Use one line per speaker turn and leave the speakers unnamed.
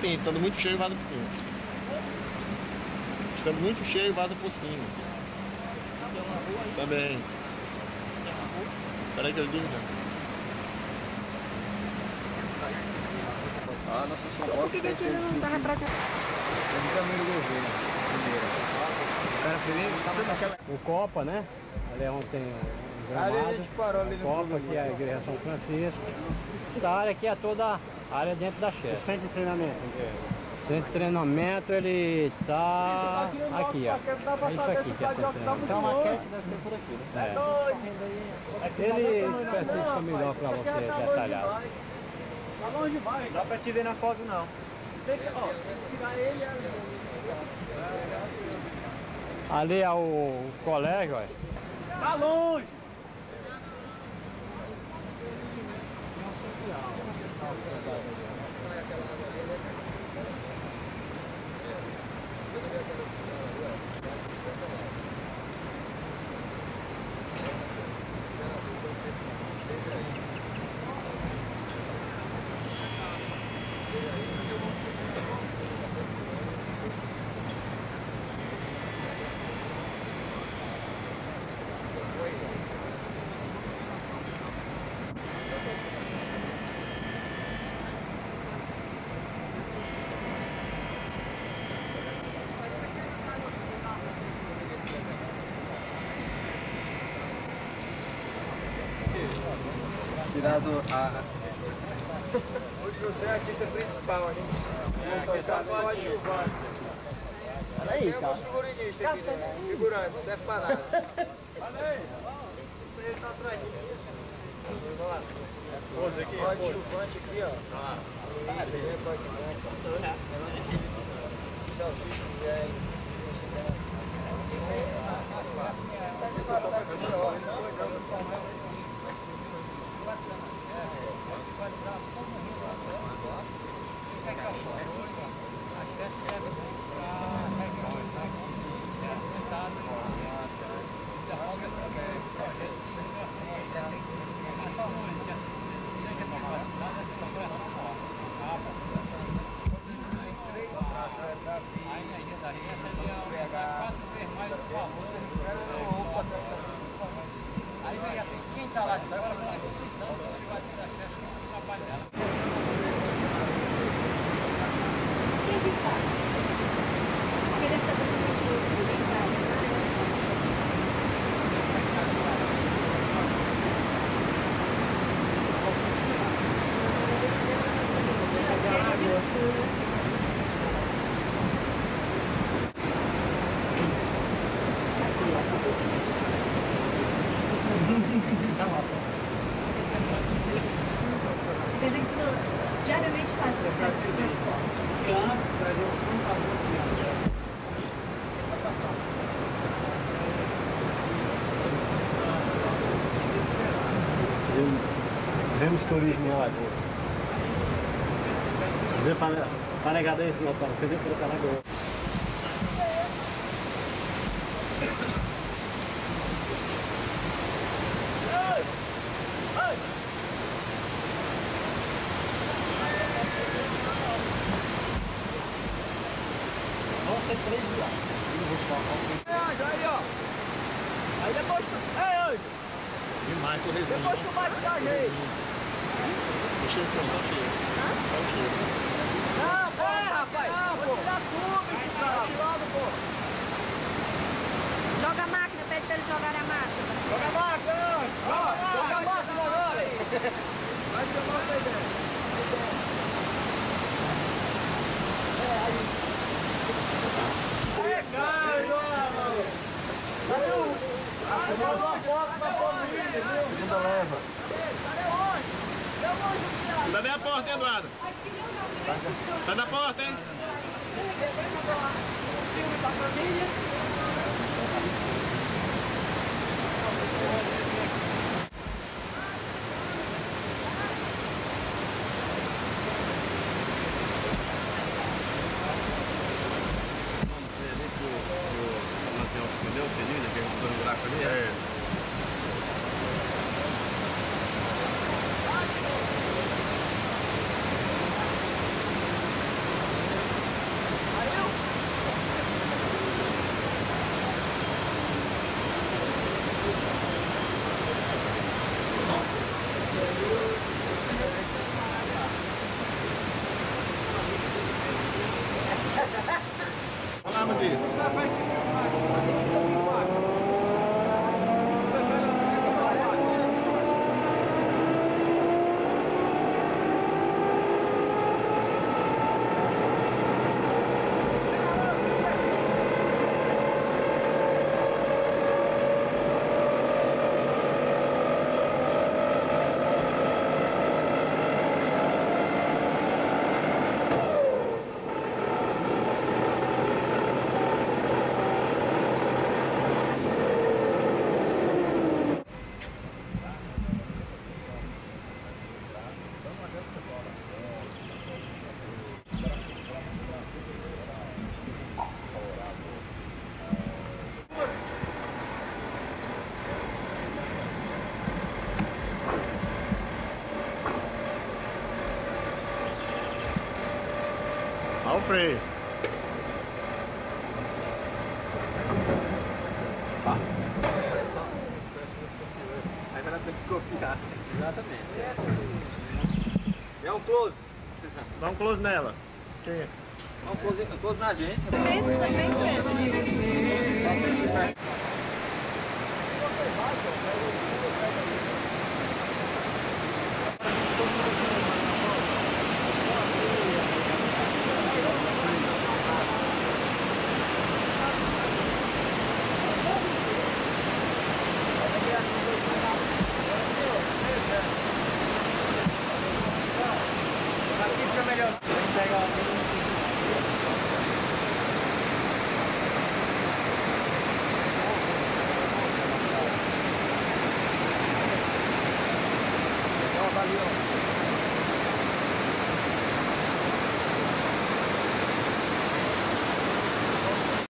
pinto. Estando muito cheio, vaza por cima. Estando muito cheio, vaza por cima. Também. Peraí que eu digo, né?
Ah, nossa São Paulo.
Por que aquilo não está representando?
É do tamanho do governo.
O Copa, né? Ali é onde tem o gramado.
Ali a gente parou ali no
Copa, aqui é a Igreja São Francisco. Essa área aqui é toda a área dentro da Xé.
O centro de treinamento.
O centro de treinamento, ele tá aqui, ó. É isso aqui que é o centro de treinamento.
Então a maquete deve ser por aqui, né?
Ele especifica melhor para você detalhar.
Tá longe demais. Não dá pra te ver na foto, não. Tem que, ó, tirar ele ali.
Ali é o colégio, olha.
Tá longe! Tirado a... O José é a artista principal, a gente vai tocar no adjuvante.
Olha aí, cara.
Temos figurinistas aqui, né? Figurantes, serve pra nada. Olha aí. Ele tá atrás de mim. Vamos lá. O adjuvante aqui, ó. Isso aí é coadjuvante. Salsicha, velho. Aí vem assim, quem tá lá de fora, ele vai ter acesso ao trabalho dela.
Quem é que está? Porque deve estar pensando que ninguém vai. Quer dizer que tu diariamente faz
Fizemos turismo em Alagoas. Fizemos Panegadense, não, você veio para Alagoas.
Vamos ser 3 dias.
Aí, ó. Aí depois tu... Ei, Anjo.
Demais, tô resenha.
Depois tu bate da gente.
Deixa eu tomar o cheiro.
Não, pô. Rapaz. Não, pô. Vou tirar tudo, bicho. Tá tirando, pô.
Joga a máquina, pede pra eles jogarem a máquina.
Joga a máquina, Anjo. Joga a máquina agora. Vai chamar essa ideia.
Segunda leva. Sai da porta, hein, Eduardo? Sai da porta, hein? Entendeu? Celina, que é um buraco ali? É. Olha o freio.
Aí vai dar pra desconfiar. Exatamente. É um close.
Dá um close nela. Quem é?
Dá um close na gente.
Dentro também,
Todo mundo